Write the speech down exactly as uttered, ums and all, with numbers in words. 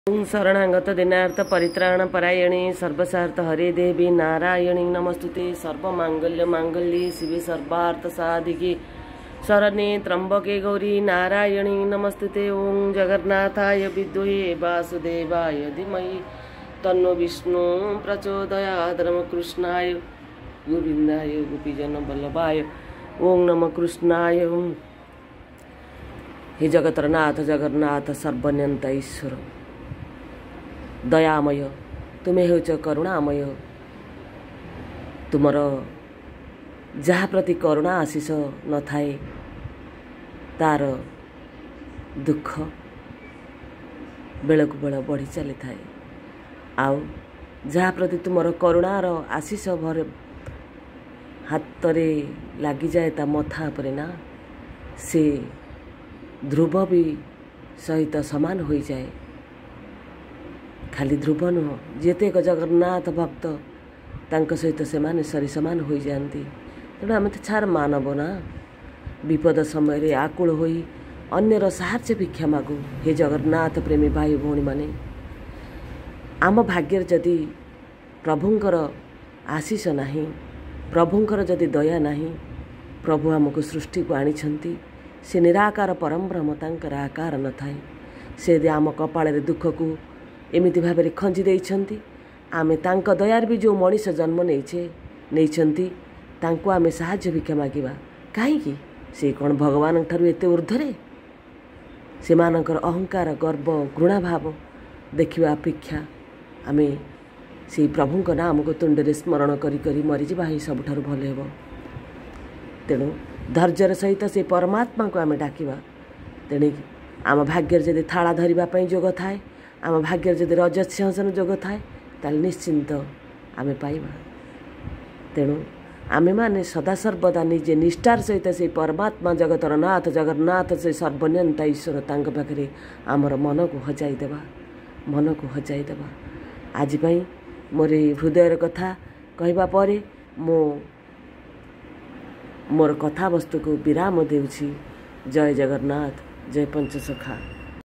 ओं शरणागत दिनार्थ परित्राण परायणी सर्वसार्थ हरे देवी नारायणी नमस्तुते सर्वमांगल्य मांगल्ये शिवे सर्वार्थ साधिके शरण्ये त्र्यंबके गौरी नारायणी नमस्तुते। ओं जगन्नाथाय विद्महे वासुदेवाय धीमहि तन्नो विष्णु प्रचोदयात्। नमः कृष्णाय गोविंदाय गोपीजन वल्लभाय ओं नमः कृष्णाय। हे जगतर नाथ जगन्नाथ सर्वनियंता ईश्वर दयामय तुम्हें होच करुणामय। तुमर जहा प्रति करुणा आशीष न थाए तार दुख बेलकु बेल बढ़ी चली थाए। आउ जहा प्रति तुमर करुणार आशीष भर हाथ रे लगी जाए ता मथा परे ना से ध्रुव भी सहित समान हो जाए। खाली ध्रुव नुह जेतेक जगन्नाथ भक्त तांक सहित से माने सरी समान हो जाती। तेणु आम तो छार मानव ना विपद समय आकुल होई अन्यर साहाय्य भिक्षा मागु। हे जगन्नाथ प्रेमी भाई भौणी माने आम भाग्य जदि प्रभुंकर आशीष नाही प्रभुंकर जदि दया नाही प्रभु आमको सृष्टि को आनी से निराकार परम ब्रह्म तांकर आकार न थाए। से आम कपाल दुख को एमिति भाव खंजी देइछंती। आमे तांक दयार भी जो मनीष जन्म नहींचे नहीं तांको आमे साहाय्य भिक्षा मागिबा कहीं से कौन भगवान ठारू एते ऊर्ध्वरे से मानकर अहंकार गर्व घृणा भाव देखिबा अपेक्षा आमे से प्रभुंक नाम को तुंडे स्मरण करी करी मरीजा ही सबुठारु भल हेबो। तेणु धैर्यर सहित से परमात्मा को आमे डाकिबा। तेणु आम भाग्य जदि थाला धरिबा पई जोग थाए आम भाग्य जदि रजत सिंहासन जोग थाए ताल निश्चिंत आमे पाइबा। तेणु आमे माने सदा सर्वदा निजे निष्ठार सहित से परमात्मा जगतर नाथ जगन्नाथ से सर्वनियंता ईश्वर तांक पाखरे आमर मन को हजाई देबा मन को हजाई देबा। आज पई मोर हृदयर कथा कहबा परे मो मोर कथा वस्तु को विराम देउछि। जय जगन्नाथ जय पंचसखा।